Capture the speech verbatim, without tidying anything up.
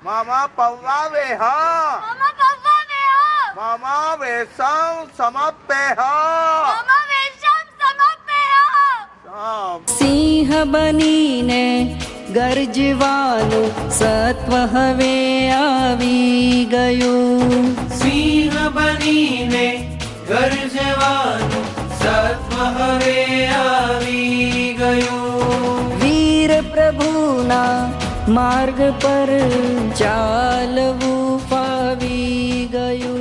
મામા પૌવા વેહ મામા પપ્પા વેહ મામા વેસમ સમપેહ મામા વેશમ સમપેહ સિંહ બનીને ગર્જવાનું સત્વ હવે આવી ગયું સિંહ બનીને ગર્જવાનું સત્વ હવે આવી ગયું વીર પ્રભુના માર્ગ પર ચાલવું ફાવી ગયું